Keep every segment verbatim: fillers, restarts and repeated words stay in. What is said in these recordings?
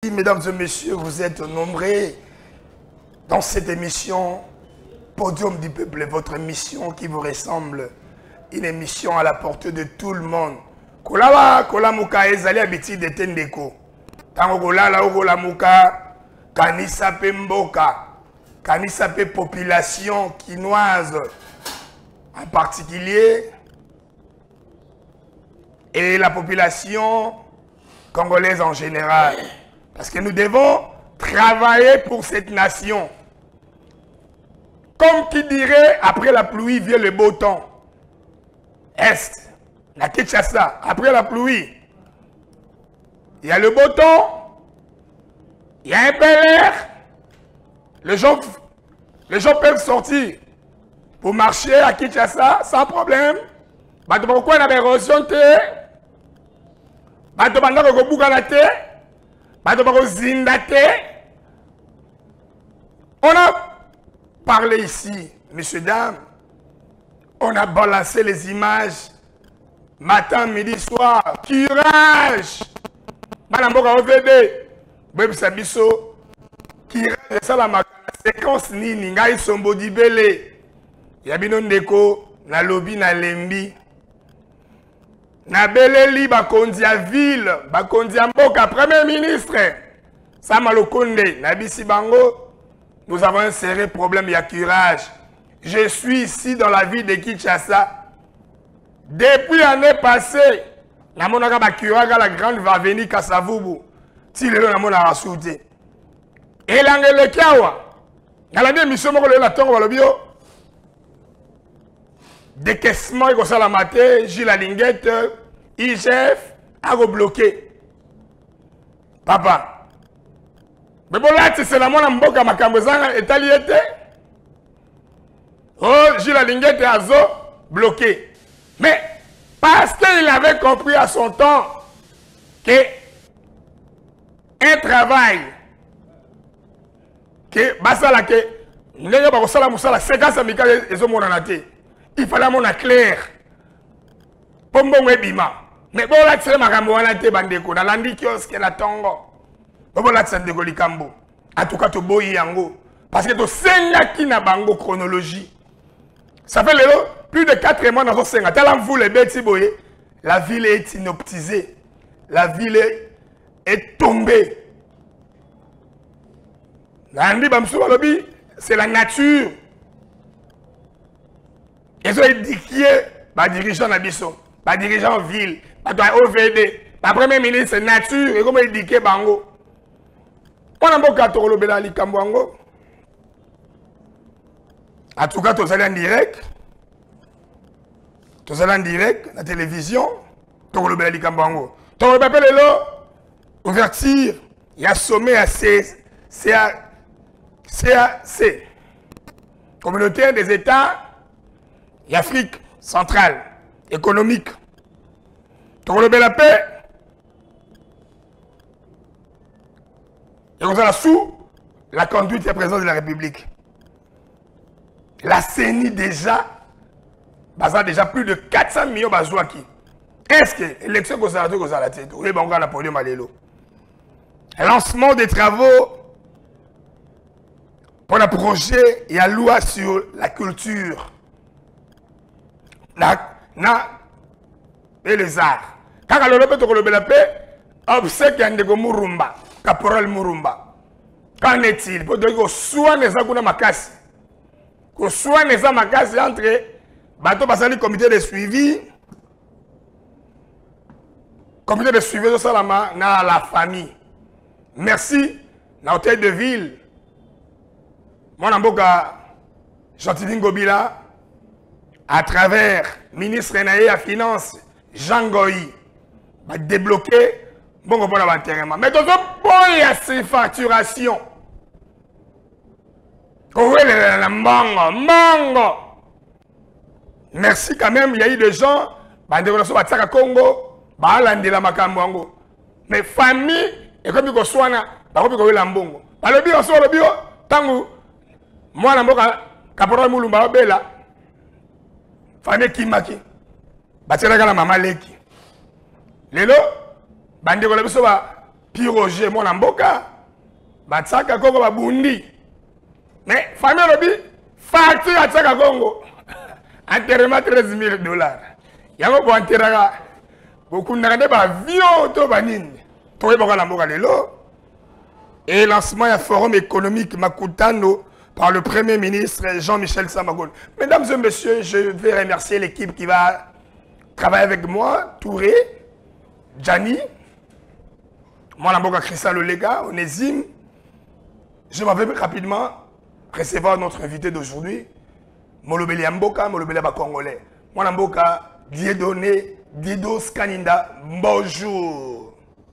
Mesdames et messieurs, vous êtes nombreux dans cette émission Podium du Peuple, votre émission qui vous ressemble, une émission à la portée de tout le monde. Kolawa kolamuka ezali habitude de tendeko. Tango kolala okolamuka kanisa pe mboka, kanisa pe population quinoise en particulier et la population congolaise en général. Parce que nous devons travailler pour cette nation. Comme qui dirait, après la pluie vient le beau temps. Est, la Kinshasa, après la pluie, il y a le beau temps, il y a un bel air, les gens, les gens peuvent sortir pour marcher à Kinshasa sans problème. Pourquoi on a érosion? On a parlé ici, messieurs, dames, on a balancé les images matin, midi, soir. Curage! Madame Boka O V D, Beb Sabiso, curage, ça la séquence nini, ngai sombo di belé. Yabino ndeko, na lobby na lembi. Na beleli bakondi a ville, bakondi a mboka, premier ministre. Sama Lokonde, na bisi bango. Nous avons un sérieux problème, il y a curage. Je suis ici dans la ville de Kinshasa. Depuis l'année passée, la monaka ba curage la grande va venir Kassavubu. Si le la mona rasouté. Et l'angele kiawa. Dans la mission moko le la tongo balobio. Décaissement ko sala maté, Gilles Linguette, I G F a bloqué. Papa. Mais bon là, c'est la mona mboka makambo zanga etaliete. Oh, Gilles Linguette a zo bloqué. Mais parce qu'il avait compris à son temps que un travail que basala que n'ayant pas sala musala séquence amicale et zo monanate. Il fallait mon clair. Pombo webima. Mais bon là, c'est makambo wana te bandeko na landi kiosque la tongo. Bon là, c'est ndeko likambo. En tout cas, to boyi yango parce que to senga ki na bango chronologie. Ça fait le plus de quatre mois dans ce senga. Talam vous les bêtes boye. La ville est inoptisée. La ville est tombée. Landi bamsou lobby, c'est la nature. Ils ont édiqué les dirigeants d'Abisso, les dirigeants de ville, les O V D, le premier ministre nature, et comment édiqué Bango. On a beaucoup de choses à Likambo. En tout cas, tu es en direct. Tu es en direct, la télévision. Tu es en Likambo. Tu es en ouverture. Il y a sommet à C A C, Communauté des États. L'Afrique centrale, économique. Pour le la paix, et on a sous la conduite et la présence de la République. La C E N I déjà, a déjà plus de quatre cents millions de qui. Est-ce que l'élection que ça a été la tête? Oui, on a la podium à l'élo. Lancement des travaux pour le projet et la loi sur la culture. Na, na, et les arts. Quand on a le la paix, obsèque un de Murumba, caporal Murumba. Qu'en est-il? Pour dire que soit les aguna makasi, que soit les amakasi entre bateau passé le comité de suivi, comité de suivi de Salama, na la famille. Merci, na hôtel de ville. Mon amboka, Chantiline Gobila. À travers le ministre Renaï à Finance, Jean Goyi, va débloquer bon pour l'enterrement. Mais dans un point, il y a ces facturations. Merci quand même, il y a eu des gens, qui Congo, mais famille, et comme ils sont là, ils sont là. Le bio, le bio, tant moi, je suis caporal Moulumba, famille Kimaki, batiraka la maman leki. Lelo, bande ko la biso ba Piroger mon amboka. Batsaka Congo babundi. Mais famille lobby facture à Tsaka Congo. Enterrement treize mille dollars. Yango bo enterraka. Beaucoup n'arrêtent pas avion to banine. Toi boka l'amboka lelo. Et lancement du forum économique Makutano par le Premier ministre Jean-Michel Samagoun. Mesdames et messieurs, je vais remercier l'équipe qui va travailler avec moi, Touré, Gianni, moi l'amboka Christian Lolega, Onésime. Je m'en vais rapidement recevoir notre invité d'aujourd'hui, Molobeli Amboka, Molobeli Congolais. Moi l'amboka Dieudonné, Dido Skaninda, bonjour.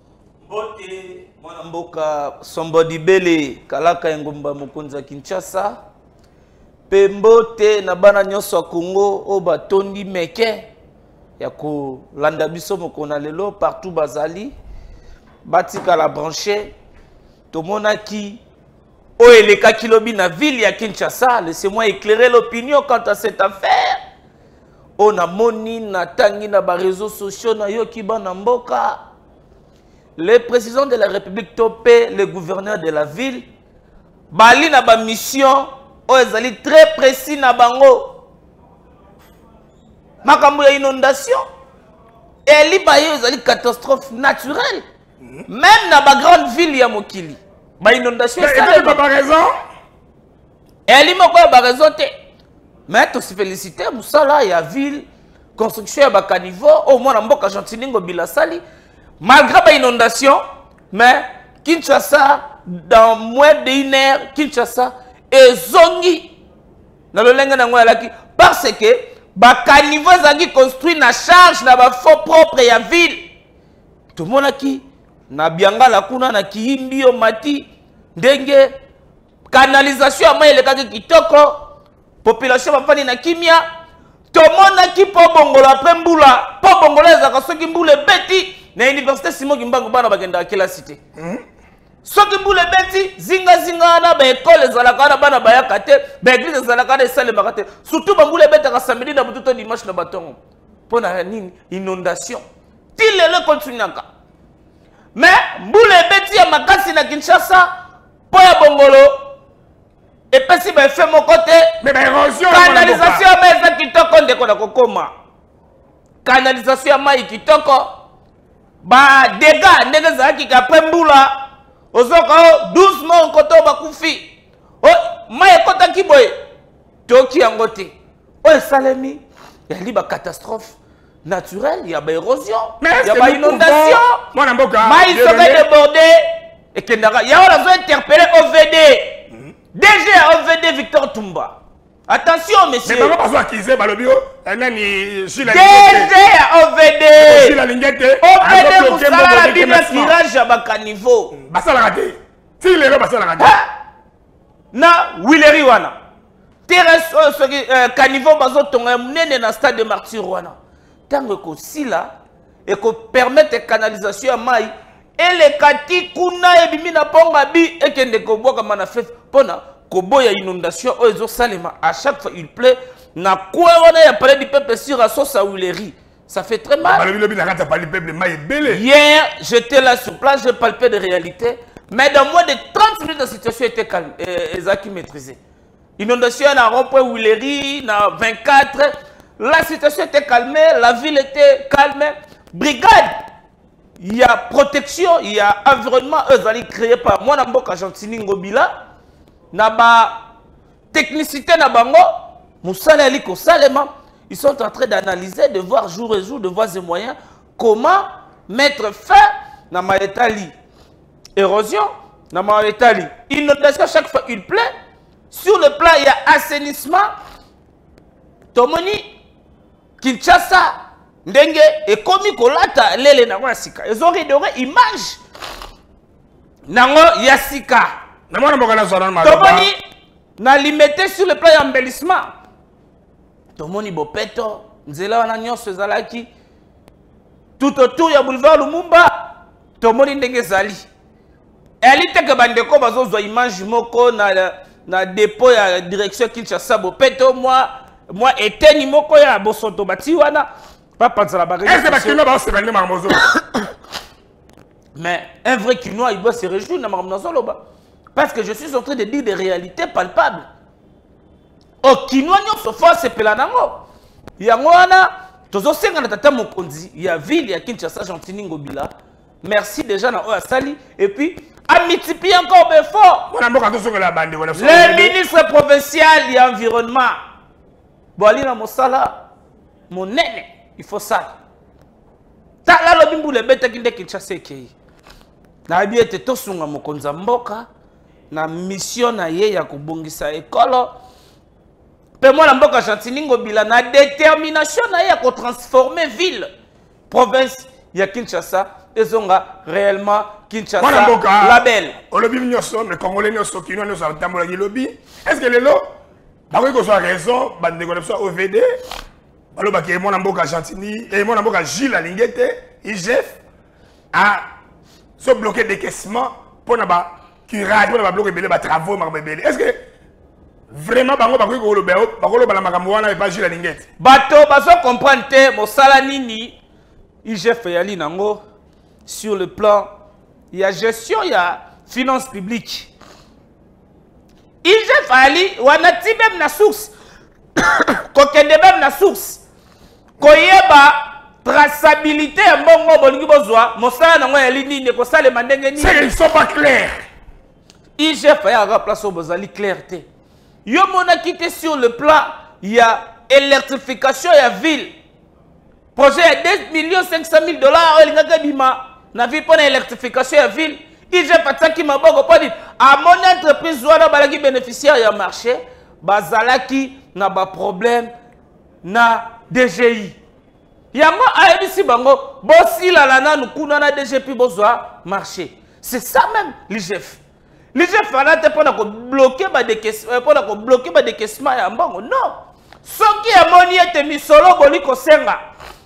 Bote, mwana mboka Somebody Bele, Kalaka Engumba Mukunza Kinshasa. Pe mbote na bana nyonso Congo o batondi meke ya ko landa biso mokona lelo partout bazali. Batika la branché. Tomona ki o eleka kilobi na ville ya Kinshasa. Laissez-moi éclairer l'opinion quant à cette affaire. On a moni na tangi na ba réseaux sociaux na yo ki bana mboka. Le président de la République topé, le gouverneur de la ville, bali na ba mission, o ezali très précis na bango. Makambo ya inondation. Et li ba yo ezali catastrophe naturelle. Même na ba grande ville ya mokili. Ba inondation ça n'a pas raison. Et li moko ba raison te. Mais to se féliciter musala ya ville, construction ya ba caniveau, au moins na mboka Chantiningo Bilasali. Malgré l'inondation, mais Kinshasa, dans moins d'une heure, Kinshasa est zongi dans le langue parce que les caniveaux sont construits na charge na ba faux propre ya ville. Tout le monde qui na bianga la kuna na kiimbi o mati ndenge canalisation ama eleka kitoko population bafani na kimia tout le monde qui po bongolo après mbula po bongolo ezaka soki mbula beti na université Simon Kimbangu bana bakenda kila cité. Soki mbule beti zinga zinga na ba école ezalaka na bana bayaka te, ba église ezalaka na esale makate. Surtout ba mbule beti ka samedi na bututo dimanche na batongo. Pona nini inondation. Ti lelo continuaka. Mais mbule beti ya makasi na Kinshasa po ya bongolo et pesi ba fait mon côté mais ba érosion canalisation mais ça kitoko ndeko na kokoma. Canalisation ya mai kitoko. Ba dégâts ndenge zaki ka pembula ozoko doucement koto bakufi o maye kota kiboye toki yango te o salemi ya liba catastrophe naturelle ya ba érosion ya ba inondation moi na mboka mai soka débordé et kendaka ya on a interpellé O V D D G O V D Victor Tumba. Attention, monsieur. Mais pas besoin qu'ils aient balobio. Nani Gilles D G O V D. Gilles Lingete. O V D vous savez la Bible tirage à bas niveau. Basa la raté. Si les gens basa la raté. Na Willery wana. Terrasse ce qui caniveau bazo tonga mnene na stade de martyr wana. Tango ko sila et ko permettre canalisation à mai et les kati kuna ebimi na ponga bi et kende ko boka mana fef pona. Koboya inondation ozo salema à chaque fois il plaît na quoi on a parlé du peuple sur la sauce à Willery ça fait très mal. Hier j'étais là sur place je palpais de réalité mais dans moins de trente minutes la situation était calme et Zaki maîtrisé. Inondation na rond-point Willery na vingt-quatre la situation était calmée la ville était calme brigade il y a protection il y a environnement eux allaient créer par moi na mboka Chantiningo Bila. Naba technicité na bango musala liko salema ils sont en train d'analyser de voir jour et jour de voir des moyens comment mettre fin na maetali érosion na maetali inondation chaque fois il plaît sur le plan il y a assainissement tomoni Kinshasa ndenge et komi kolata lele na wasika ils ont ridoré image nango yasika. Tomoni na limité sur le plan d'embellissement. Tomoni bopeto, nzela wana nyonso ezalaki tout autour ya boulevard Lumumba. Tomoni ndenge zali. Elle était que bandeko bazozwa image moko na na dépôt ya direction Kinshasa bopeto moi moi eteni moko ya bosoto bati wana papa nzala ba. Est-ce que bakino ba se bande mamozo? Mais un vrai Kinois, il doit se réjouir dans ma Zoloba. Parce que je suis en train de dire des réalités palpables. Au Kinois, nous sommes forcés pour la nango. Il y a un tozo senga na tata mokonzi, il y a ville, il y a Kinshasa, Gentini Ngobila. Merci déjà na Oya Sali. Et puis, à multiplier encore fort. Le ministre provincial de l'environnement. Bon, ali na mosala, mon nene, il faut ça. Ta la lobimbu le bête qui ndeki Kinshasa kei. Na bi ete tosunga mokonza mboka na mission na ye ya kubongisa ekolo. Pe moi la mboka Gentini Ngobila na détermination na ye ya ko transformer ville, province ya Kinshasa ezonga réellement Kinshasa la belle. Olobi nyoso mais congolais nyoso kino nyoso tambola ki lobby. Est-ce que lelo ba ko so raison bande ko so O V D baloba ke mon mboka Gentini et mon mboka Gilles Alingete I G F a se bloquer décaissement pour na ba curage pour na ba bloquer belé ba travaux ma belé. Est-ce que vraiment bango ba ko loba ba ko loba la makambo wana et pas Gilles Alingete. Bato bazo comprendre te mosala nini I G F yali nango sur le plan il y a gestion il y a finances publiques. I G F ali wana ti même na source ko kende même na source ko yeba traçabilité mbongo bolingi bozwa mosala nango yali nini ko sale mandenge nini. C'est ils sont pas clairs. I G F ya place au bozali clarté. Yo mona quitté sur le plan il y a électrification ya ville. Projet à deux millions cinq cent mille dollars il ngaka bima na vie pour l'électrification ya ville. I G F ataki maboko pas dit à mon entreprise wana balaki bénéficiaire ya marché bazalaki na ba problème na D G I. Yango aebisi bango bosi la lana nukuna na D G P bozwa marché. C'est ça même l'I G F. L'I G F a été pour bloquer ba décaissement pour bloquer ba décaissement ya mbongo. Non. Soki ya moni ete misolo boliko senga.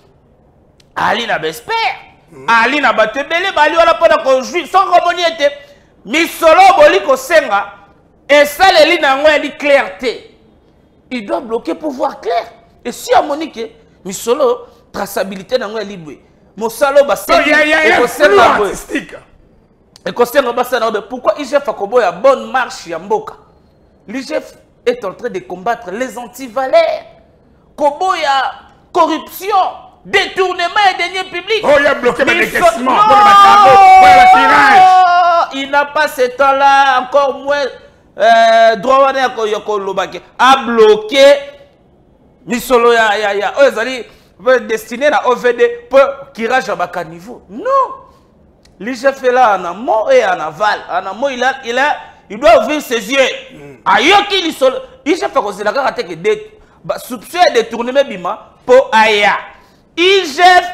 Ali na besper. Ali na batebele bali wala pona ko jouir sans moni ete misolo boliko senga et ça les lignes nango ya di clarté. Il doit bloquer pour voir clair. Et si à monique misolo traçabilité nango ya libwe. Mosalo ba sengi et ko senga artistique. Et concernant pourquoi I G F a kobo ya bonne marche ya mboka. L'I G F est en train de combattre les antivaleurs. Kobo ya corruption, détournement et deniers publics. Oh, il a bloqué le décaissement pour le tirage. Il n'a pas ce temps-là, encore moins euh, droit à bloquer Misolo ya ya ya. Oh, ils allaient destiner à O V D pour tirage à bas niveau. Non. L'I G F est là en amont et en aval. En amont, il, a, il, a, il doit ouvrir ses yeux. Ayoki li solo. I G F a considéré que des soupçons de détournement bima pour aya. I G F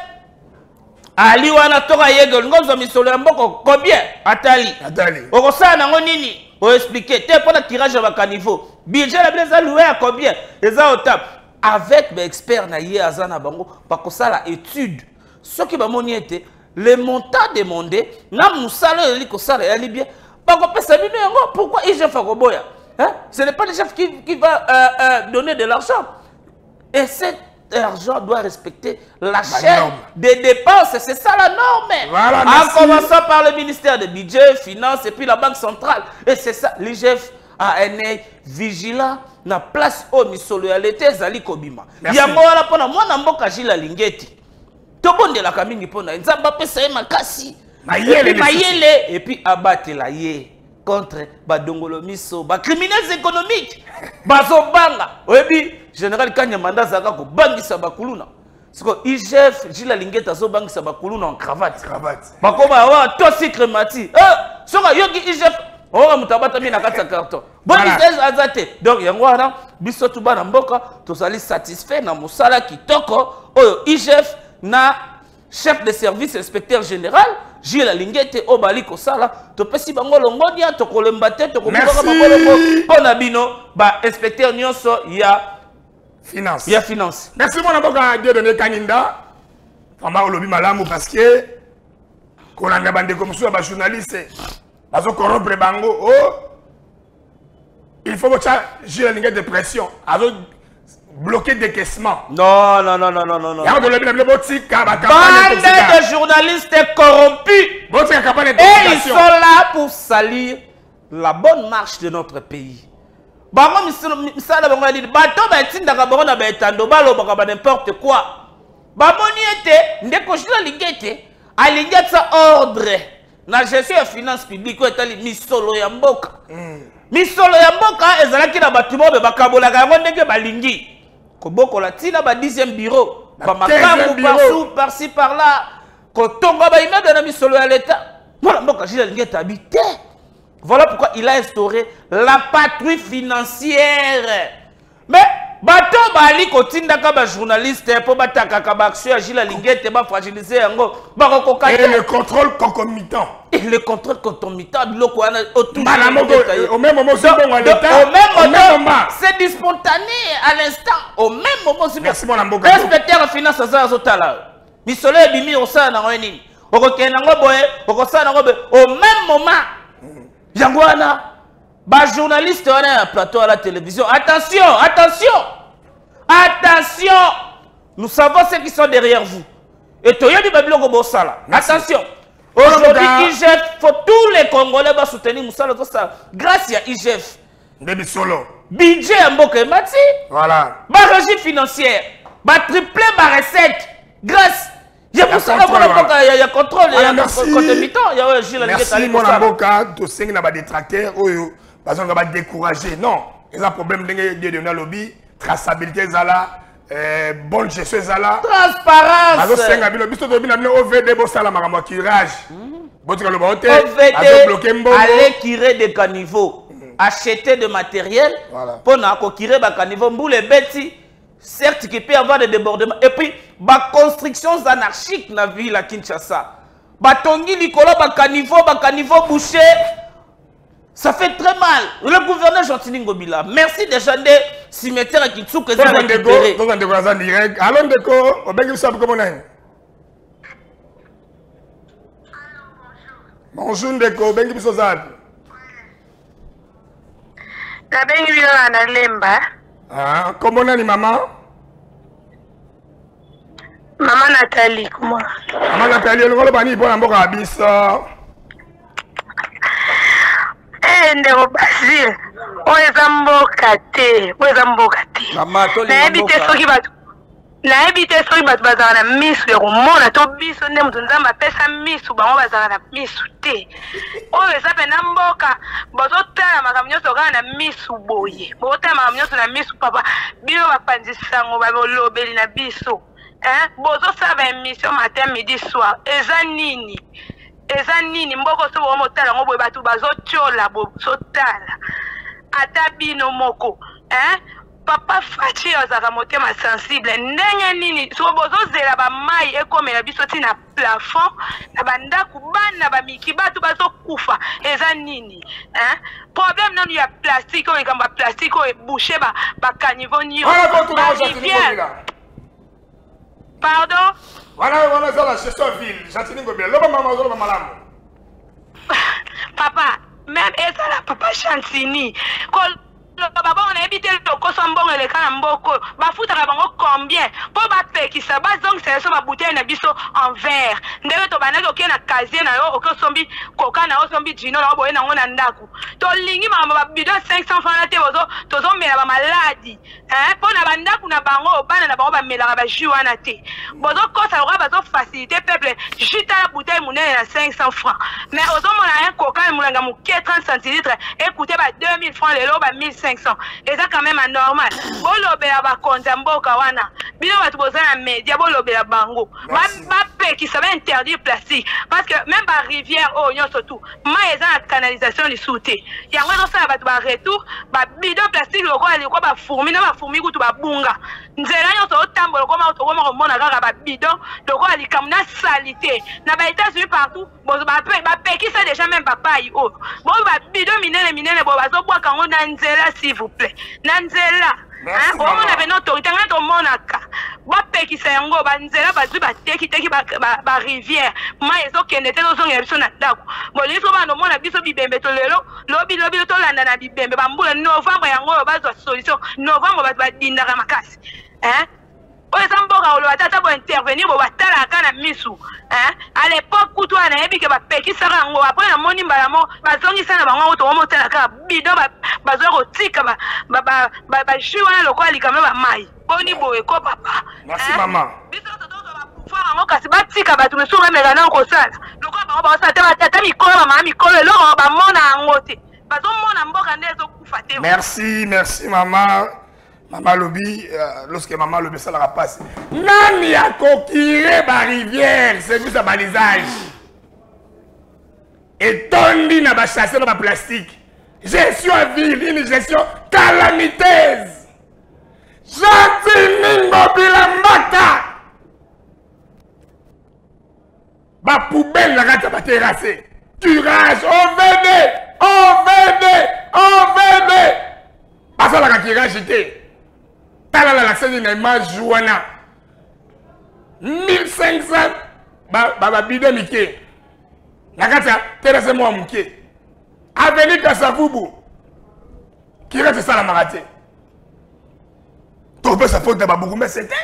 ali wana toka yegel ngozo misolo ya mboko combien atali. Atali. Okosa nango nini? O expliquer te pour le tirage à bas niveau. Budget la blaise loué à combien? Les a au tap avec des experts na yé azana bango parce que ça la étude. Ce qui va moni était les montants demandés, na musala eliko sala ya libye, bako pesa bino yango, pourquoi I G F akoboya? Hein? Ce n'est pas le chef qui, qui va euh, euh, donner de l'argent. Et cet argent doit respecter la chaîne des dépenses, c'est ça la norme. Voilà, en commençant par le ministère de Budget, Finances et puis la Banque centrale. Et c'est ça, l'I G F a un œil vigilant, na place au misolo ya l'été zali kobima. Yango wala pona mwana mboka Gilles Lingeti. Tobonde la kamingi pona nzamba pesa ye makasi mayele mayele et puis abattre la ye contre badongolo miso ba criminels économiques bazo banga oyebi général Kanya Manda zaka ko bangisa bakuluna siko I G F Gilles Lingeta zo bangisa bakuluna en cravate cravate bakoma wa to secret mati eh soka yoki I G F on mutabata mi na kata carton bon ils azate donc yango wana biso tu bana mboka to sali satisfait na musala kitoko oyo I G F na chef de service inspecteur général Gilles Lingete obali kosala to pesi bango longonia to kolembate to komboka bango pona bino ba inspecteur nyonso ya finance ya finance. Merci mon avocat Dieu donné Kaninda fama olobi malamu parce que kolanga bande comme ça ba journaliste bazo corrompre bango oh il faut que Gilles Lingete de pression azo bloquer décaissement. Non, non, non, non, non, non, non. Bande de journalistes corrompus. Et ils sont là pour salir la bonne marche de notre pays. N'importe quoi. Ordre. Na gestion de finances publiques est misolo ya mboka. Misolo ya mboka ezalaki na batimo be bakabolaka yango ndenge balingi. Koboko la tina ba dixième bureau. Ba makamu par-ci par-ci par-là. Kotonga ba immeuble na misolo ya l'État. Voilà mboka jila lingi habité. Voilà pourquoi il a instauré la patrouille financière. Mais bato bali kotinda ka ba journaliste po bataka ka ba action ya jila lingete ba fragiliser yango ba kokokata. Et le contrôle concomitant. Et le contrôle concomitant de l'eau autour de au même moment c'est du spontané à l'instant au même moment c'est merci mon amboka inspecteur de finance ça zotala misolo ebimi osana na ngoni okokena ngo boye okosana ngo au même moment yango wana ba journaliste wana na plateau à la télévision attention attention attention nous savons ceux qui sont derrière vous et toyebi babiloko bosala attention. Aujourd'hui, I G F, faut tous les Congolais va soutenir Moussa ça. Grâce à I G F. Budget Mboke Mati. Voilà. Ba régie financière. Ba triplé ma recette. Grâce. Il y a Moussa il y a contrôle. Il y a contrôle. Merci mon avocat. Tu sais qu'il y a des détracteurs. Parce qu'on va décourager. Non. Il y a un problème de lobby. Traçabilité Zala. Euh, bonne gestion Zala. Transparence. O V D curage. O V D aller tirer des caniveaux, acheter de matériel pour tirer des caniveaux. Boule bêti, certes qu'il peut y avoir des débordements. Et puis, ba constructions anarchiques dans la ville à Kinshasa. Batongi likolo ba caniveau, ba caniveau bouché. Ça fait très mal. Le gouverneur Gentini Ngobila, merci déjà des cimetières qui sont récupérés. Allons Ndeko, au Bengi Sab comment on est? Bonjour Ndeko, Bengi Sozad. La Bengi Bila Lemba. Ah, comment on est maman? Maman Nathalie, comment? Maman Nathalie, on va bani pour l'amboka abissa. Ndeko Basile, oza mboka te, oza mboka te. Na ebite soki bato. Na ebite soki bato bazala na misu ya komona to biso nde mutu nzamba pesa misu bango bazala na misu te. Oyo eza pe na mboka, bozotala makambo nyonso kaka na misu boye. Bozotala makambo nyonso na misu papa, bino bapanzisango balobeli na biso. Hein? Bozosala ba émission matin midi soir. Eza nini? Eza nini mboko so bo motala ngo boye batu bazotiola bozotala ata bino moko hein papa Fachi ozaka motema sensible ndenge nini so bozozela ba mai ekomela biso tina plafond na bandaku bana ba miki batu bazokufa eza nini hein problème nanu ya plastique o ikamba plastique o boucher ba ba caniveau nyo pardon. Voilà, voilà, c'est la gestion ville. J'attends que bien. L'homme maman, l'homme maman. Papa, même et ça la papa Chantini. Baba on a évité le kosambon et le kanamboko. Bafuta bango combien? Pour battre qui ça base donc c'est sur ma bouteille na biso en verre. Ndebe to banako ke na casier na yo okosombi coca na osombi gino na boye na ngona ndaku. To lingi mama bidon cinq cents francs na te bozo tozo mela ba maladie. Hein pour na bandaku na bango bana na bango ba mela ba jus wana te. Bozo kosa ro bazo faciliter peuple jita la bouteille munene na cinq cents francs. Mais ozo mona un coca mulanga mu trente centilitres écoutez ba deux mille francs le lo ba mille cinq cents. Et ça quand même anormal. Bolobela ba konza mboka wana. Bino batu bozana média bolobela bango. Ba ba qui ça va interdire plastique parce que même ba rivière oh nyo surtout. Ma eza na canalisation du souté. Yango no ça batu ba retour ba bidon plastique loko ali ko ba fourmi na ba fourmi kutu ba bunga. Nzela nyo so tambo ko ma to ko ma mona kaka ba bidon loko ali kamna salité. Na ba États-Unis partout bo ba pe ba pe qui ça déjà même papa yi oh. Bo ba bidon minene minene bo ba zo bwa kango na nzela s'il vous plaît. Nanzela, hein, on a une autorité, on a bapekisa yango banzela bazwi batekiteki barivière mai ezokende te tozongela biso na ndako bolingi so bana omona biso bibembe to lelo lobi lobi tolanda na bibembe bambula novembre yango oyo bazwa solution novembre bato badindaka makasi oyo eza mboka oloba tata bointervenir bo batalaka na misu à l'époque kutu wana nayebi ke bapekisaka yango apres namoni mbala mo bazongisa na bango ngo tokomotalaka bido bazwa kotika bajui wana lokola likama bamai boni boye ko papa merci maman biso tozozwa bapouvoir yango kasi batika bato mosusu bameka nao kosala lokola bango baosala te batata mikolo bamama mikolo eloko bamona yango te bazomona mboka nde ezokufa te merci merci maman Maman Lobi, euh, lorsque Maman Lobi ça la passe. Nani a coquillé ma rivière, c'est juste un balisage. Et tondi n'a pas chassé dans ma plastique. Gestion à ville, une gestion calamiteuse. Gentil Ningo Bilambaka. Ma poubelle la rate va terrasser. Curage, on venait, on venait, on venait. Parce que la curage était. La la scène de Jouana mille cinq cents ba bidon mike nakata terrasse moi mike avenue Kasavubu qui reste ça la marathé to peut sa faute de Babougoume c'était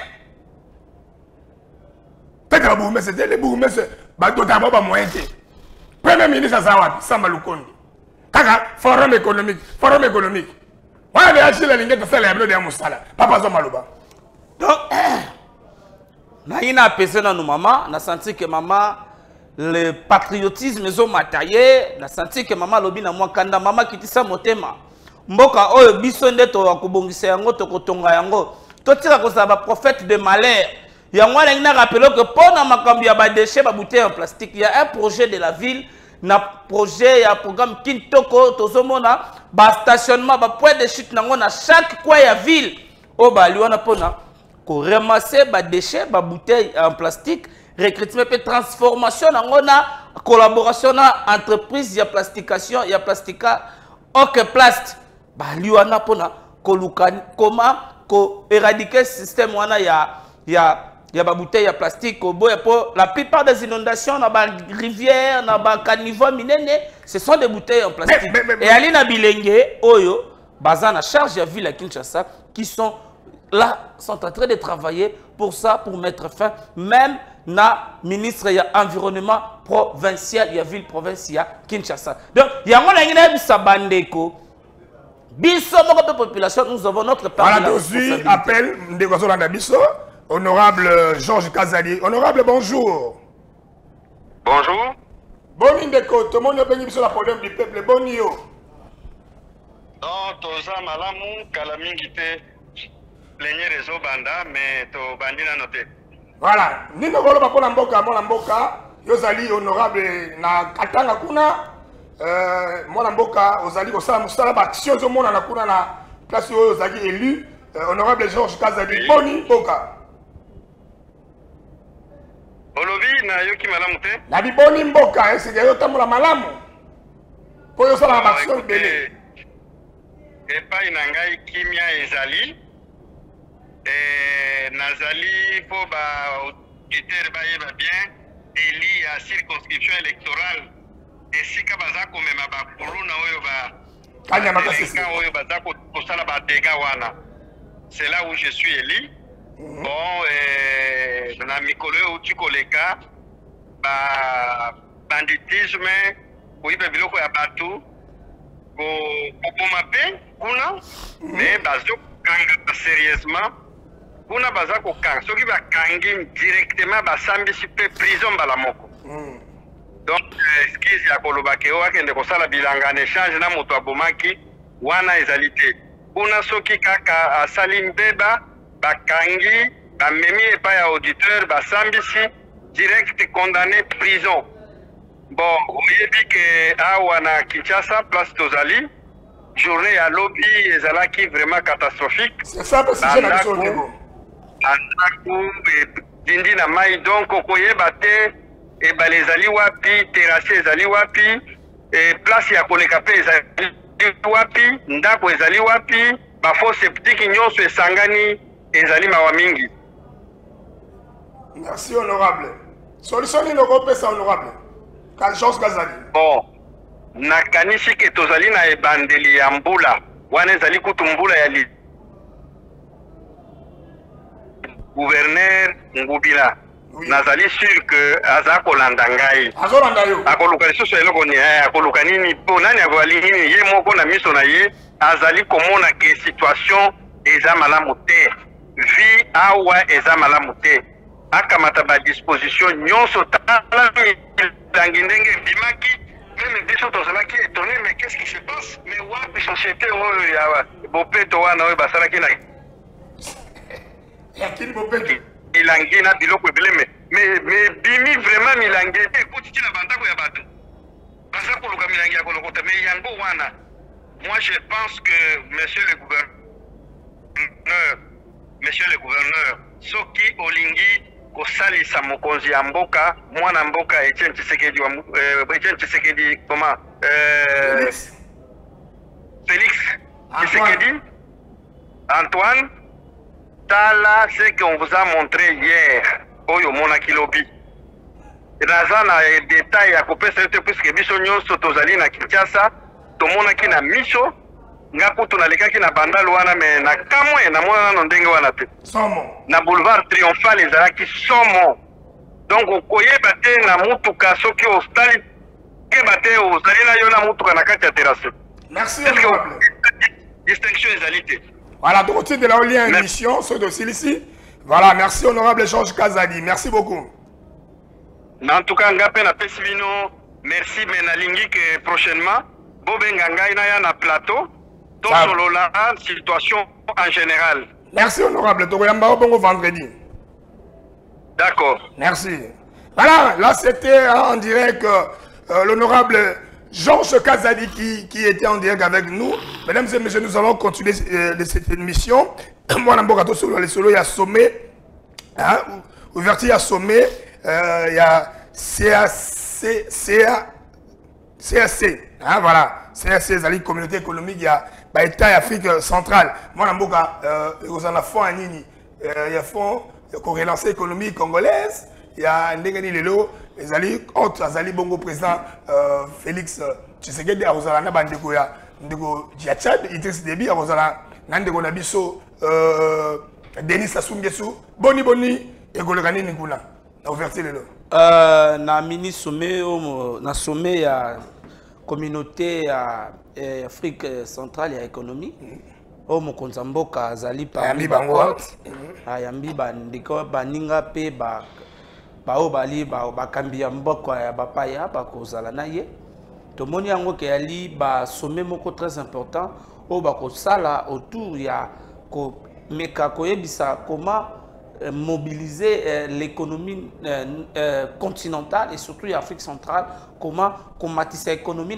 peut-être Babougoume c'était les Babougoume ba to ta ba moyen té premier ministre Zawapi Samba Lukonde kaka forum économique forum économique. Voilà, les achille la ligne de faire les bleus de Moussala. Papa Zomaloba. Donc, naïna pesé dans nos mamans, on a senti que maman, le patriotisme est matériel, on a senti que maman lobi na moi kanda maman qui tisa motema. Mboka oyo bisonde to akubongisa yango to kotonga yango. To tira ko sa ba prophète de malheur. Yango la ngina rappelé que pendant makambi ya ba déchets ba bouteille en plastique, il y a un projet de la ville. Na projet ya programme Kintoko tozomona ba stationnement ba point de chute nango na chaque coin ya ville o ba liwana pona ko ramasser ba déchets ba bouteille en plastique recrutement pe transformation nango na collaboration na entreprise ya plastification ya plastika OK Plast ba liwana pona ko luka comment ko éradiquer système wana ya ya il y a des bouteilles de plastique pour la plupart des inondations dans les rivières, dans les caniveaux, ce sont des bouteilles en plastique. Mais, mais, mais, et Ali Nabilenge, Oyo, Bazan a charge de la ville à Kinshasa qui sont là, sont en train de travailler pour ça, pour mettre fin. Même na ministre de l'environnement provincial, il y a ville provinciale Kinshasa. Donc, il y a un monde qui Sabandeko. Bisso, notre population, nous avons notre part de la responsabilité. Appel de Bisso. Honorable Georges Kazali. Honorable, bonjour. Bonjour. Bon Indeko, tout le monde a béni sur la problème du peuple. Bon yo. Non, toza malamu kalamingite plénier réseau banda, mais to bandina noté. Voilà. Nino golo bako na mboka, mo na mboka, yozali honorable na katanga kuna, euh, mo na mboka, ozali kosala musala ba action zo mona na kuna na place yo ozali élu, euh, honorable Georges Kazali. Boni mboka. Olobi na yoki malamu te? Na biboni mboka, ese yo tamula malamu. Po yo sala ba action belé. Epai na ngai kimia ezali. Eh nazali po ba auditeur ba yeba bien eli ya circonscription électorale. Esika baza komema ba corona oyo ba kanya makasi oyo baza ko sala ba dégâts wana. C'est là où je suis élu. Bon, euh, dans la micro où tu collectes, bah, banditisme, oui, ben biloko ya batu, ko ko mape, kuna, mais bazo kanga sérieusement, kuna baza ko kanga, soki ba kangi directement ba sambi sipe prison bala moko. Donc, excuse ya koloba ke o akende ko sala bilanga en échange na moto abomaki, wana ezalité. Kuna soki kaka asali mbeba bakangi bamemi epai ya auditeur basambisi direct condamné prison. Bon, oyebi ke awa na Kinshasa place tozali journée ya lobby ezalaki vraiment catastrophique. C'est ça parce que j'ai la vision de vous. Andaku dindi na mai donc koyeba te e balezali wapi terrasse ezali wapi e place ya koleka pe ezali wapi ndako ezali wapi ba fosse septique nyonso esangani ezali mawa mingi. Merci, honorable. Solution ni loko pesa honorable. Kalchos Kazadi. Bon. Nakanisi ke tozali na ebandeli ya mbula. Wana ezali kutu mbula ya li. Gouverneur Ngubila. Oui. Nazali sûr que aza kolanda ngai. Azolanda yo. Akoluka lisusu eloko ni eh akoluka nini po nani akwali nini ye moko na miso na ye azali komona ke situation eza malamu te. Vi awa eza malamu te. Akamata ba disposition nyonso tala milangi ndenge bimaki même des choses tozalaki étonné mais qu'est-ce qui se passe mais wapi société oyo ya bopeto wana oyo basalaki na yakini bopeto milangi na biloko ebele mais mais bimi vraiment milangi ekoti tina bandako ya bato baza koluka milangi ya kolokota mais yango wana moi je pense que monsieur le gouverneur monsieur le gouverneur soki olingi kosalisa mokonzi ya mboka mwana mboka Etienne Tshisekedi euh, Etienne Tshisekedi comment euh, Félix, Félix Tshisekedi Antoine tala ce qu'on vous a montré hier oyo mona kilobi naza na détail ya kopesa yote puisque biso nyonso tozali na Kinshasa tomonaki na miso nga kutu nalekaki na bandalo wana me na kamwe na mona nano ndenge wana te somo na boulevard triomphal ezalaki somo donc okoyeba te na mutuka soki ostali keba te ozali na yo na mutuka na kati ya terrasse. Merci honorable. Distinction ezali te. Voilà, donc au titre de la lien émission ce dossier ici. Voilà, merci honorable Georges Kazadi. Merci beaucoup. Mais en tout cas nga pe na pesi bino merci mais na lingi que prochainement bobenga ngai na ya na plateau. Donc, sur la situation en général. Merci, honorable. Togoyamba, bon vendredi. D'accord. Merci. Voilà, là, c'était en direct euh, l'honorable Georges Kazadi qui, qui était en direct avec nous. Mesdames et messieurs, nous allons continuer euh, de cette émission. Moi, je suis le solo, il y a sommet. Hein, ouverture, il y a sommet. Euh, il y a C A C. C A C. Hein, voilà. C A C, c'est la communauté économique. Il y a l'État Afrique centrale. Moi, je suis en fonds à Nini. Il y a fonds pour relancer l'économie congolaise. Il y a Ndengani Lelo. Les autres, Azali Bongo président Félix Tshisekedi à Rosalana Bandekoya. Ndego Diachad, Idriss Déby à Rosalana. Nandego Nabiso, Denis Sassou Nguesso. Boni Boni et Golgani Nikuna. Ouverture Lelo. Na mini sommet, na sommet à communauté à Afrique centrale et économie. O mokonza mboka azali pa Yambi bango. Yambi bandiko baninga pe ba ba obali ba bakambi ya mboka ya bapaya ba kozala na ye. Tomoni yango ke ali ba sommet moko très important o ba ko sala autour ya ko meka koyebisa comment mobiliser euh, l'économie euh, euh, continentale et surtout l'Afrique centrale, comment combattre cette économie,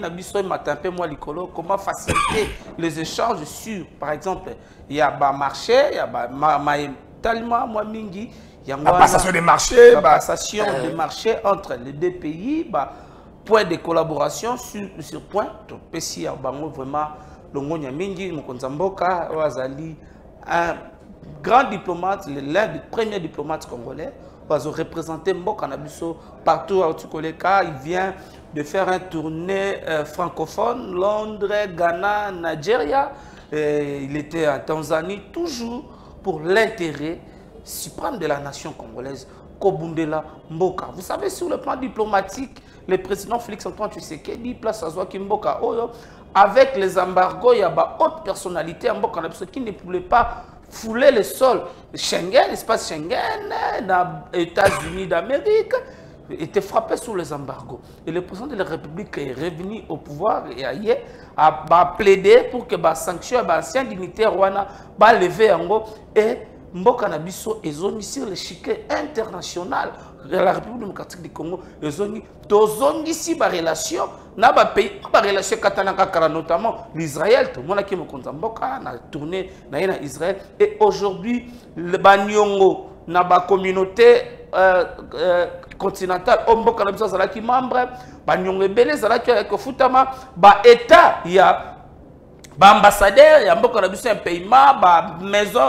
comment faciliter les échanges sur, par exemple, il y a un marché, il y a tellement moins mingi, il y a la passation des marchés, la passation euh... des marchés entre les deux pays, bah, point de collaboration sur, sur point, donc P C A vraiment le mingi, Mokonzamboka, Wazali, un grand diplomate, l'un des premiers diplomates congolais, va représenter Mboka Nabiso partout à Otukoleka. Il vient de faire un tournée euh, francophone, Londres, Ghana, Nigeria. Et il était en Tanzanie, toujours pour l'intérêt suprême de la nation congolaise, Kobundela Mboka. Vous savez, sur le plan diplomatique, le président Félix Antoine Tshisekedi place à Zouaki Mboka Oyo, avec les embargos, il y a une haute personnalité à Mboka Nabiso qui ne pouvait pas fouler le sol. Schengen, l'espace Schengen, les États-Unis d'Amérique, était frappé sous les embargos. Et le président de la République est revenu au pouvoir et ailleurs a, a plaidé pour que les sanctions, les anciens dignitaires rwandais soient levées en haut. Et Mboka Nabiso est zone sur l'échiquier international de la République démocratique du Congo. Ils ont dit ici des relations, na ba pays, ba relations katanaka notamment l'Israël. Tout le monde qui me compte Mboka na tourné na Israël. Et aujourd'hui le Banyongo na ba communauté euh, euh, continentale, Mboka Nabiso zala ki membre, Banyongo belé zala ki avec Futama, ba État il y a ba ambassadeur, il y a Mboka Nabiso un paiement, ba maison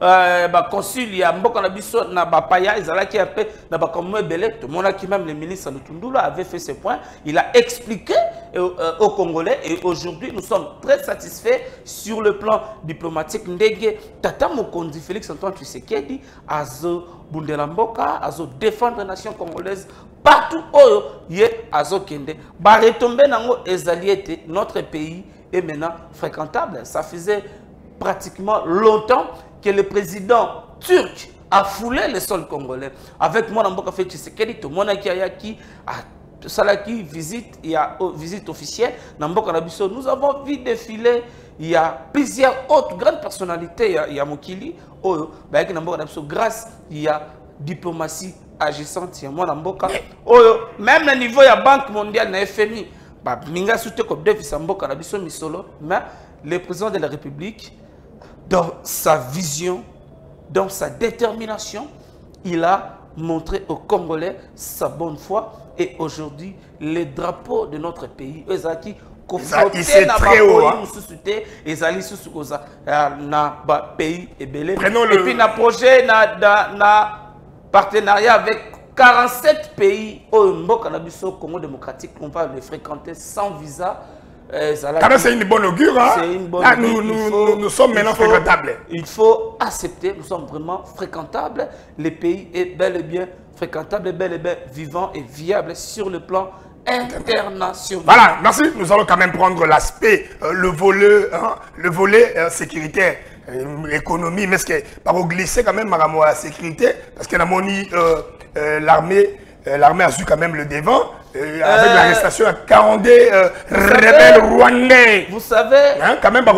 euh, bah, consul, ya mboka na biso na bapaya, ezalaki après na bakamwe belé, tout le monde qui même le ministre Lutundula avait fait ce point, il a expliqué euh, euh, aux Congolais et aujourd'hui nous sommes très satisfaits sur le plan diplomatique. Ndege Tata Mokonzi Félix Antoine Tshisekedi azo bundela mboka, azo défendre la nation congolaise partout où il azo kende. Ba retomber nango ezaliete notre pays est maintenant fréquentable. Ça faisait pratiquement longtemps que le président turc a foulé le sol congolais. Avec moi, Mboka Félix Tshisekedi, tout le monde qui a qui a qui visite, il y a visite officielle. Nous avons vu défiler, il y a plusieurs autres grandes personnalités. Il y a Mokili, grâce il y a diplomatie agissante. Même le niveau de la Banque mondiale, la F M I, mais le président de la République, dans sa vision, dans sa détermination, il a montré aux Congolais sa bonne foi. Et aujourd'hui, les drapeaux de notre pays, eux qui c'est très haut. Pays et belé. Et puis, na projet, na, na, na partenariat avec quarante-sept pays au Congo démocratique, on va les fréquenter sans visa. C'est une bonne augure. Hein? Une bonne Là, nous, nous, faut, nous sommes maintenant faut, fréquentables. Il faut accepter, nous sommes vraiment fréquentables. Le pays est bel et bien fréquentable, bel et bien vivant et viable sur le plan international. Voilà, merci. Nous allons quand même prendre l'aspect, euh, le volet, hein, le volet euh, sécuritaire, euh, économie, mais ce qui est par glisser quand même à la sécurité, parce que euh, euh, l'armée euh, l'armée a su quand même le devant. Euh, avec euh, l'arrestation de quarante euh, rebelles rwandais. Vous savez. Hein, quand même,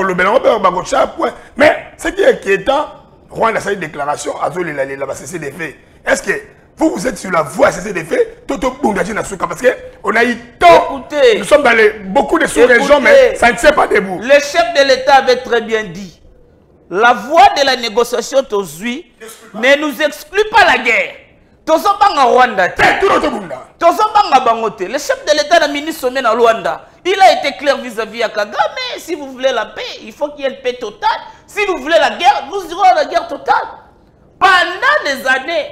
mais ce qui est inquiétant, Rwanda a fait une déclaration, il a cessé des faits. Est-ce que vous, vous êtes sur la voie à cesser des faits? Toto Bungaji Nasuka, parce qu'on a eu tant. Nous sommes dans les, beaucoup de sous-régions, mais ça ne tient pas debout. Le chef de l'État avait très bien dit la voie de la négociation aujourd'hui ne nous exclut pas la guerre. Tozobanga Rwanda. Tozobanga Bangote. Le chef de l'État, le ministre Sommet dans Rwanda, il a été clair vis-à-vis à Kagame. Si vous voulez la paix, il faut qu'il y ait une paix totale. Si vous voulez la guerre, nous irons à la guerre totale. Pendant des années,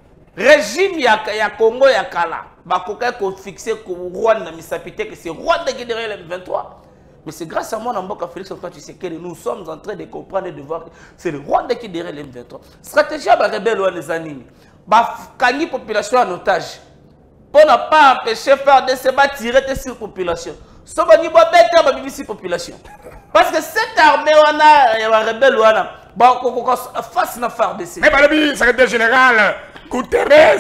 régime ya Congo ya Kala, bakoka ko fixé ko Rwanda misapité que c'est Rwanda qui derrière le M vingt-trois. Mais c'est grâce à moi, Mboka Félix Antoine Tshisekedi, nous sommes en train de comprendre et de voir que c'est le Rwanda qui derrière le M vingt-trois. Stratégie à la rebelle ou les années. Kani population en otage pour ne pas empêcher faire de se battre tirer sur la population. Ce qui est la population. Parce que cette armée, on a des rebelles, on a face à faire de ces. Mais le secrétaire général Guterres,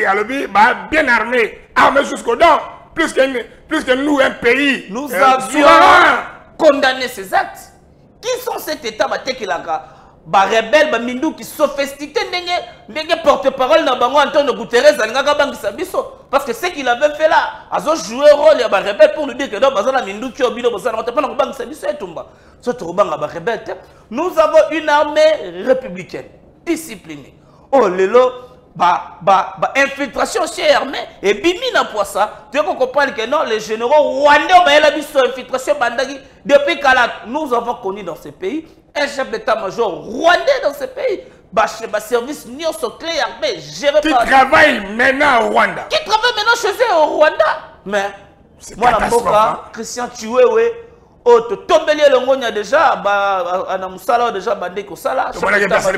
bien armé, armé jusqu'au dents, plus que, plus que nous, un pays. Nous euh, avions condamné ces actes. Qui sont cet État qui l'a ba rebelle ba mindu qui sophistiqué ndenge ndenge porte-parole na bango Antonio Guterres alingaka bangisa biso parce que ce qu'il avait fait là azo jouer rôle ya ba rebelle pour nous dire que donc bazana mindu ki obino bazana pas na bangisa biso etumba so to banga ba rebelle. Nous avons une armée républicaine disciplinée. Oh lelo ba ba ba infiltration chez armée et bimi na poisa tu comprends que non les généraux rwandais ba la biso infiltration bandaki depuis Kalat. Nous avons connu dans ce pays un chef d'état-major rwandais dans ce pays, bah, service Nyon Soclé armé géré qui par... Qui travaille maintenant au Rwanda. Qui travaille maintenant chez eux au Rwanda. Mais, moi, la Mboka, Christian Chiwewe, oh, tu tombes le Ngonia déjà, bah, à Namusala déjà, bandé ko sala. C'est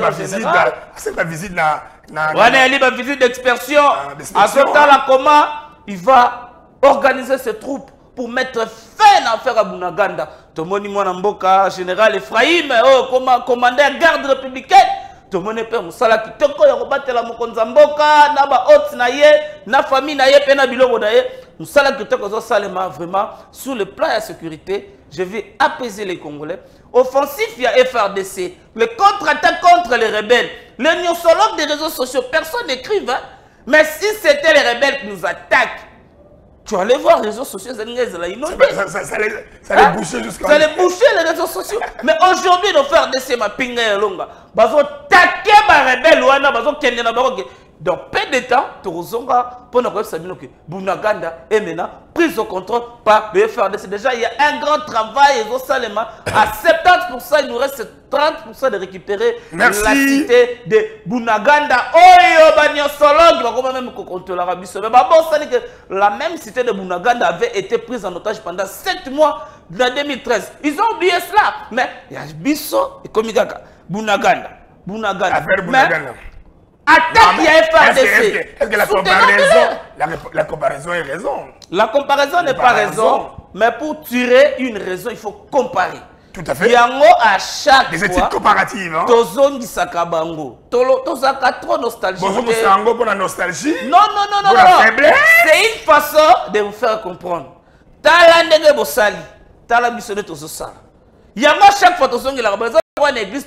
ma visite na. On a une visite d'expertion. À ce temps-là, comment il va organiser ses troupes pour mettre fin à l'affaire à Bunaganda. Tomoni mwana mboka général Ephraim, oh comment commandeur garde républicaine. Tomoni pe musala kitoko ya kobatela mokonza mboka na ba hôte na ye na famille na ye pe na biloko na ye. Musala kitoko zo salema vraiment sur le plan de la sécurité, je vais apaiser les Congolais. Offensif il y a F R D C, le contre-attaque contre les rebelles. Les niosologues des réseaux sociaux, personne n'écrive hein? Mais si c'était les rebelles qui nous attaquent, tu allais voir les réseaux sociaux, ça, ça, ça, allait, ça allait hein? boucher jusqu'à... Ça allait boucher les réseaux sociaux. Mais aujourd'hui, nos frères de ces ma pinga et longa, ils ont taqué ma rebelle, ils ont kende na baro dans peu de temps, Torozonga, pour nous savoir que Bounaganda est maintenant prise au contrôle par le F R D C. Déjà, il y a un grand travail, et seulement à soixante-dix pour cent, il nous reste trente pour cent de récupérer Merci. la cité de Bounaganda. Oh, Bagnosologue, on va même contrôler l'Arabie Saoudite. Mais bon, ça dit que la même cité de Bounaganda avait été prise en otage pendant sept mois en deux mille treize. Ils ont oublié cela. Mais il y a Bisso et Komigaka. Bounaganda. Bounaganda. Affaire Bounaganda. Attaque, il y a F R D C. Est-ce que, est que la, comparaison, la, la comparaison est raison? La comparaison n'est pas raison, mais pour tirer une raison, il faut comparer. Tout à fait. Yango à chaque des fois. Des études comparatives. Hein? Tozongi sakabango. Tozaka trop nostalgie. Bonjour, Moussango pour la nostalgie. Non, non, non, non. Pour la faiblesse. C'est une façon de vous faire comprendre. Tala ndenge bosali. Tala bisone tozosala. Yango à chaque fois tozongi la raison. L'église,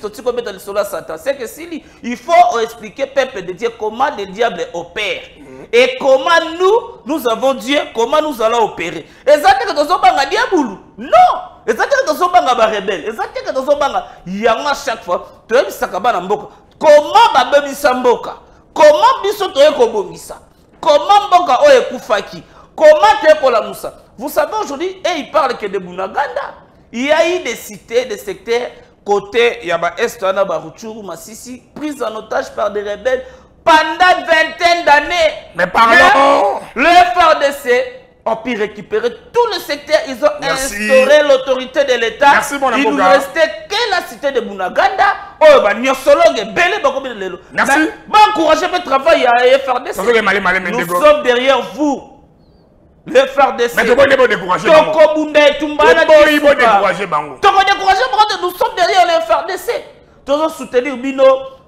c'est que si il faut expliquer peuple de Dieu comment le diable opère et comment nous nous avons Dieu, comment nous allons opérer. Exactement que nous sommes un diable. Non, exactement que nous sommes un rebelle. Exactement que nous sommes un yanga à chaque fois. Tu es sakaba mboka. Comment babebi samboka? Comment biso to ekobongisa? Comment mboka o ekufaki? Comment te pour la moussa? Vous savez aujourd'hui, et il parle que de Bounaganda. Il y a eu des cités, des secteurs. Côté Yaba Estana Baruchuru Massissi, prise en otage par des rebelles pendant vingtaine d'années. Mais parlons. Le F R D C ont pu récupérer tout le secteur. Ils ont Merci. instauré l'autorité de l'État. Merci, mon Il ne restait que la cité de Bounaganda. Oh, bah, Nyosologue, Belé, merci. Bah, encouragez le travail à F R D C. Nous sommes derrière vous. Le F R D C. Mais tu peux décourager. Toko Boundé, Tumbana, tu peux décourager. Toko décourager, nous sommes derrière le F R D C. Tous soutenir Bino.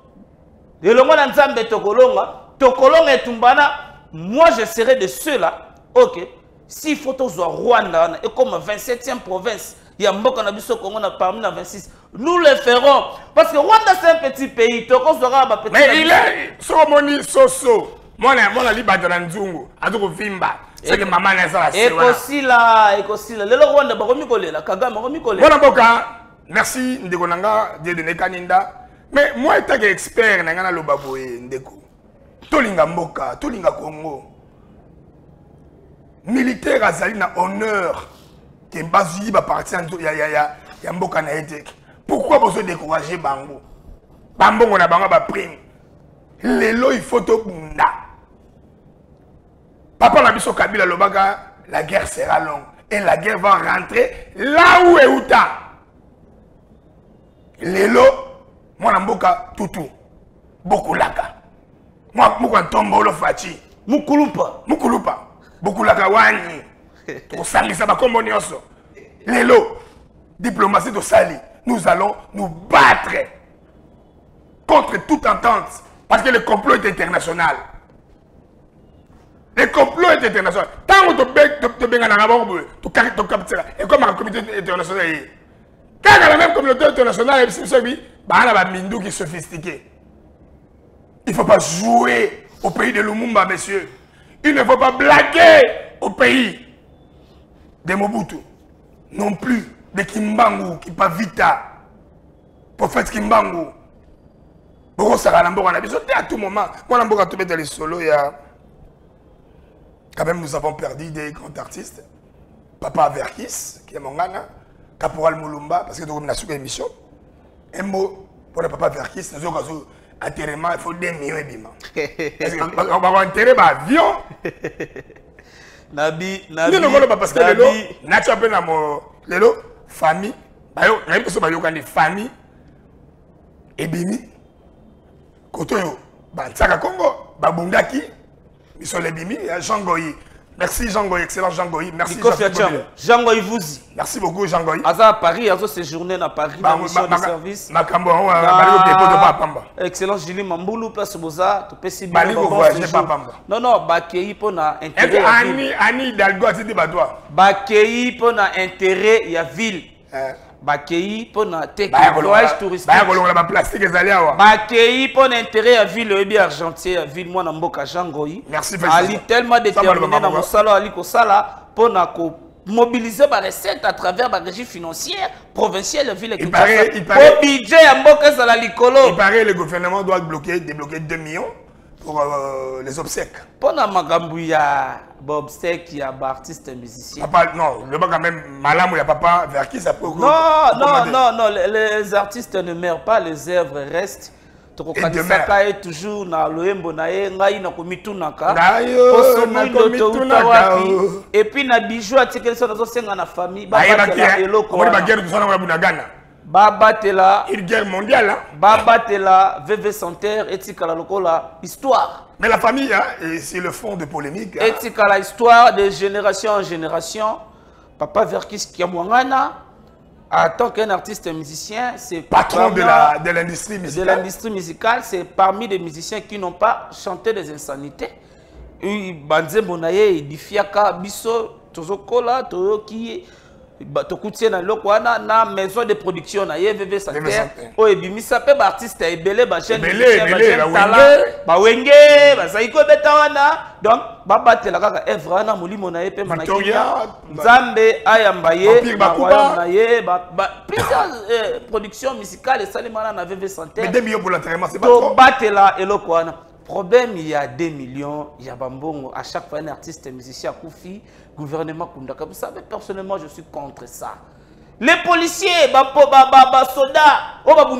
Et le monde Nzambe Tokolonga, Tokolonga et Tumbana, moi je serai de ceux-là. Ok. S'il faut tous au Rwanda, et comme vingt-septième province, il y a Mboka Nabiso Congo parmi les vingt-six. Nous le ferons. Parce que Rwanda c'est un petit pays. Toko sera un petit pays. Mais il est. Somoni Soso. Moi, je suis un Nzungu. C'est que maman est là. Et aussi là, et aussi là. Le Rwanda, la Kagame, Voilà, Boka. Merci, Ndekonanga, Dieu de Nekaninda. Mais moi, je suis expert dans le Baboué, Ndeko. Tolinga Mboka, Tolinga Congo. Militaire Azali na honneur. Que Bazuyi va partir en ya ya ya ya Mboka na été. Pourquoi vous décourager Bango? Bambongo na Bango ba prime. Lelo il faut to bunda. Papa Nabiso Kabila Lobaga, la guerre sera longue. Et la guerre va rentrer là où est Outa. Lelo, moi Namboka Tutu. Bokulaka. Moi, moi Tombolo Fachi. Mukulupa. Mukulupa. Bokulaka Wani. Pour Sangisa Bakombo Nyoso. Lelo, diplomatie de Sali. Nous allons nous battre contre toute entente. Parce que le complot est international. Le complot est international. Tant que tu es en train et comme un comité international, quand la même communauté internationale est qui sophistiqué. Il ne faut pas jouer au pays de Lumumba, messieurs. Il ne faut pas blaguer au pays de Mobutu. Non plus de Kimbangu, Kipavita, prophète Kimbangu. Beaucoup ça va à tout moment. Moi, je vais tout les solos. Quand même, nous avons perdu des grands artistes. Papa Verkis, qui est mon gana. Caporal Moulumba, parce que nous avons une émission. Un mot pour le Papa Verkis, nous avons un atterrement, il faut deux millions et demi. On va avoir un terrain d'avion. Nabi, Nabi. Nous ne parce que Lélo, nous avons Lélo, famille. Nous avons une famille. Et Bimi. Kotoyo, Bansaka Congo, Babundaki, ils sont les Bimi, Jean Goyi. Merci Jean Goyi, excellent Jean Goyi. Merci Jean Goyi Vouzi. Merci beaucoup Jean Goyi. Aza à Paris, Aza séjourné à Paris, dans mission de service. Makambo, Pamba. Excellent Julie Mamboulou, place Boza, tu peux si bien. Non, non, Bakei pour na intérêt. Ani, Ani Hidalgo a dit Badoua. Bakei pour na intérêt, il y a ville. Bakei pour na voyage touristique. Bakei pour intérêt à ville et bien argentier à ville moi na mboka Jangoyi. Merci Ali tellement déterminé dans mon salon Ali ko sala pour na ko mobiliser ba recette à travers la régie financière provinciale de ville et il paraît budget à mboka sala likolo. Il paraît le gouvernement doit bloquer débloquer deux millions pour euh, les obsèques. Pendant makambu ya obsèques, il y a artistes et musiciens. Papa, non, le bac quand même malade, il y a papa vers qui ça peut. Non, non, non, non, les, les artistes ne meurent pas, les œuvres restent. Tokokanisaka est toujours na loembo na ye ngai na komitunaka. Et puis na bijou atikeli so nazo senga na famille ba batela eloko. Ba guerre du sana na Ghana. Ba batela une guerre mondiale. Ba batela V V Santerre etikala lokola histoire. Mais la famille hein, c'est le fond de polémique. Etikala histoire de génération en génération. Papa Verkis Kiamwangana en tant qu'un artiste musicien, c'est patron de la de l'industrie musicale. De l'industrie musicale, c'est parmi les musiciens qui n'ont pas chanté des insanités. Banze Bonaye, Difiaka, Bisso, Tozokola, Toyoki, Tokutie na lokwana na maison de production na V V Santerre. Oh et bimisa pe ba artiste ebele ba jeune musicien ba jeune talent ba wenge ba saiko betawana donc ba batela kaka evra na mulimo na ye pe manakia Nzambe ayambaye ba na ye ba plusieurs productions musicales et salimana na V V Santerre. Mais deux millions pour l'entraînement c'est pas trop. To batela elokwana. Problème, il y a deux millions, il y a Bambongo, à chaque fois un artiste, un musicien, Koufi, gouvernement Kundaka. Vous savez, personnellement, je suis contre ça. Les policiers, les soldats, ils ont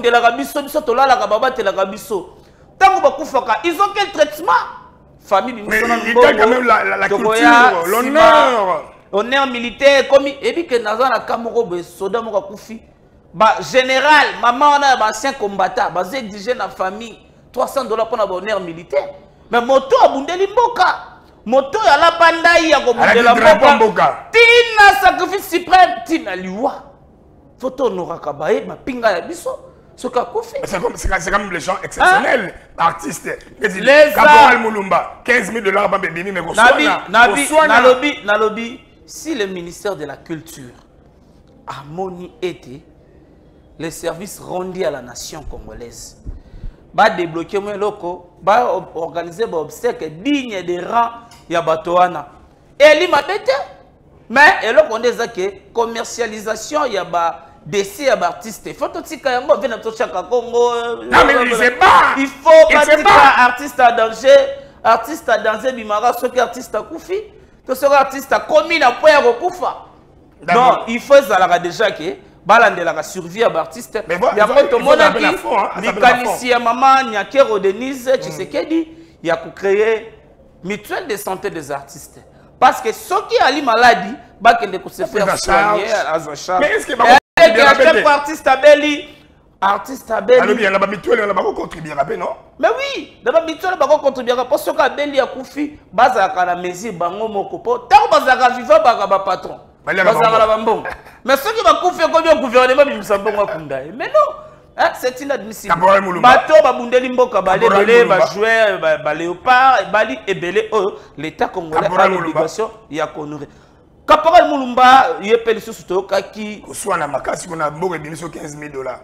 quel traitement? Famille, mais il y a quand même la, la, la culture, l'honneur. Honneur militaire, comme et puis que dans la Cameroun, soldats Koufi, général, maman, on a un ancien combattant, basé exiger la famille. trois cents dollars pour un honneur militaire. Mais moto a bundeli mboka. Moto ya la bandai ya bundela mboka. Tina sacrifice suprême. Tina liwa. Photo nora kabaye ma pinga ya biso. Ce qu'a fait. C'est comme, c'est comme les gens exceptionnels. Hein? Artistes. Les Caporal Moulumba. quinze mille dollars par bébé. Mais Nabi, Nabi, Nalobi, Nalobi. Si le ministère de la Culture a moni été les services rendus à la nation congolaise. Va débloquer mon loco, va organiser des obsèques dignes des rangs ya batoana. Et il m'a bête. Mais et là on dit que commercialisation ya ba décès ya artiste. Il faut tout ça yango venir to chaka Congo. Non mais il sait pas. Il faut pas artiste à danger, artiste à danger bimara ce qui artiste à koufi, to ce artiste à commis na point ya kokufa. Non, il faut ça déjà que balande la survie à l'artiste. Il y a beaucoup de monde qui a maman Nyakero Denise Tshisekedi, il y a créé mutuelle de santé des artistes. Parce que ceux qui ont une maladie, bah qu'ils ne se faire soigner à sa charge. Mais est-ce que les artistes abeli, artiste abeli. Alors bien la mutuelle elle va pas contribuer à non? Mais oui, la mutuelle va pas contribuer parce que abeli a koufi, baza kana mezi bango moko po, tant baza ka vivre ba ba patron. Mais ceux qui vont couper comme le gouvernement, ils ne sont pas condamnés. Mais non, hein, c'est inadmissible. Bateau, Babundeli Mboka, Balé, Belé, Bajoué, Baléopard, Bali et Belé, l'État congolais a l'obligation, il y a honoré. Caporal Moulumba, il y a pelé sur ce qui. Soit na makasi, on a beau et sur quinze mille dollars.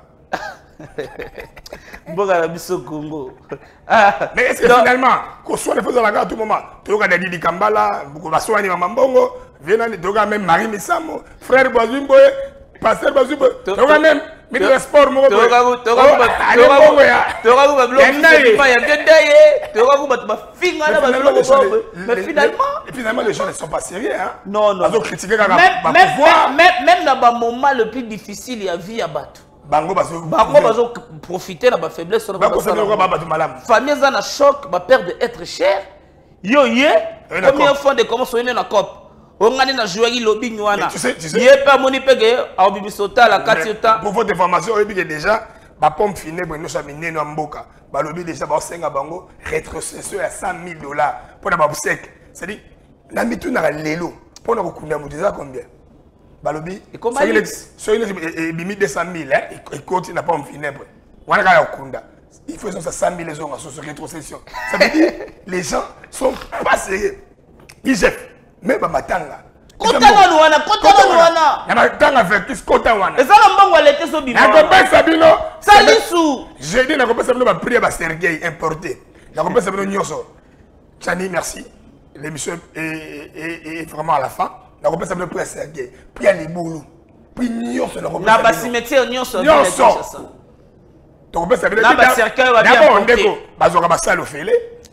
Mboka biso Congo. Mais est-ce que finalement, qu'on soit les faisant la gare à tout moment, tu regardes Didi Kambala, beaucoup de soins, Maman Bongo, Vénan, tu regardes même Marie Missamo, frère Boazumbo, pasteur Boazumbo, tu regardes même ministre des Sports, Moro. Tu regardes, tu regardes, tu regardes, tu regardes, mais finalement, finalement les gens ne sont pas sérieux, hein. Non, non. Ils ont critiqué même même dans le moment le plus difficile, il y a vie à battre. Bango bazo bazo profiter de la faiblesse de la famille est en choc, ba peur d'être cher. Yo yé, combien font de comment soigner la cop. On a na jouer lobby nywana. Yé pas moni pege a obibisota la katiota. Pour votre information, on dit déjà ba pompe funèbre no chaminer no mboka. Ba lobby déjà ba senga bango rétrocession à cent mille dollars pour na ba sec. C'est-à-dire na mitu na lelo pour na kokunda muteza combien? Balobi, soyez les deux cent mille, ils continuent à pas me finir. Il faut que ça cent mille les gens sur cette rétrocession. Ça veut dire les gens sont pas sérieux. Ils jettent, même à Matanga. Kotana Luana, Kotana Luana. Il y a Matanga avec qui se Kotana. Et ça, l'ambang va l'été sur Bima. La compagnie Sabino. Salissou. J'ai dit la compagnie Sabino va prier à Sergei importé. La compagnie Sabino Nyoso. Chani, merci. L'émission est vraiment à la fin. La compagnie Sabino prier à Sergei. Puis à Liboulou. Puis Nyoso. La basimetier Nyoso. Nyoso. Donc, on peut savoir que cercueil va bien porter. Bazoka basalo fele.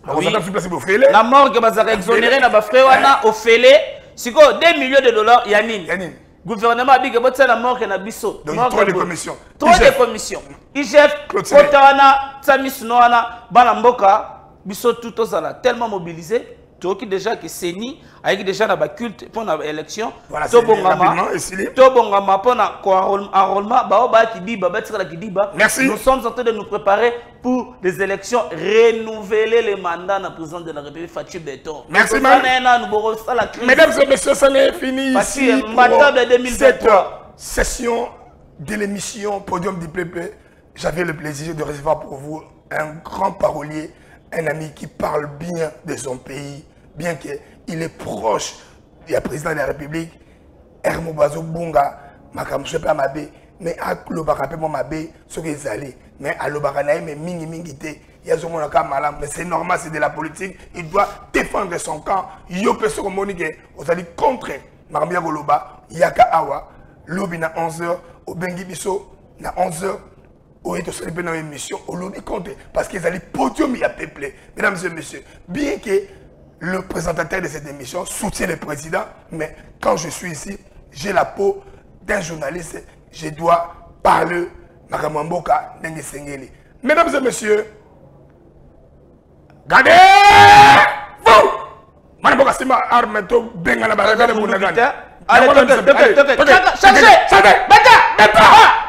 Oui. Oui. La morgue bazaka exonéré na ba frère wana ofele. Siko deux millions de dollars yanini. Yanini. Gouvernement a dit que c'est la mort qui a biso. Donc trop de commissions. Trop de commissions. I G F, Kotana, Samis Noana, Banamboka, biso tout aux ala tellement mobilisé. Tu as déjà que Seni, avec déjà dans culte pour l'élection. Voilà, c'est rapidement ici. Tobongama pour enrôlement, Baoba qui dit, Babatira qui dit, merci. Nous sommes en train de nous préparer pour des élections, renouveler les mandats dans la présidence de la République, Fatih Beton. Merci, madame. Mesdames et messieurs, ça n'est fini ici pour cette session de l'émission Podium du Peuple. J'avais le plaisir de recevoir pour vous un grand parolier, un ami qui parle bien de son pays, bien qu'il est proche du président de la République, Hermo Bazo Bunga, Makamche Pamabe, mais à Lobarape Mabe, ce qu'ils allaient. Mais à Lobaranaï, mais Mingi Mingité, il y a ce monde mais c'est normal, c'est de la politique, il doit défendre son camp. Yopé ce que vous allez contre Marmia Goloba, Yaka Awa, Lobina onze heures, au Bengi Bisso, na onze heures. Oui, tu serais dans l'émission, au lobby contre, parce qu'ils allaient podium, il y a peuplé. Mesdames et messieurs, bien que le présentateur de cette émission soutient le président, mais quand je suis ici, j'ai la peau d'un journaliste, je dois parler Makamamboka Nengesengeli. Mesdames et messieurs, regardez vous! Makamamboka Sima Armento Bengala Baragana Bounagana. Allez, changez! Changez! Changez!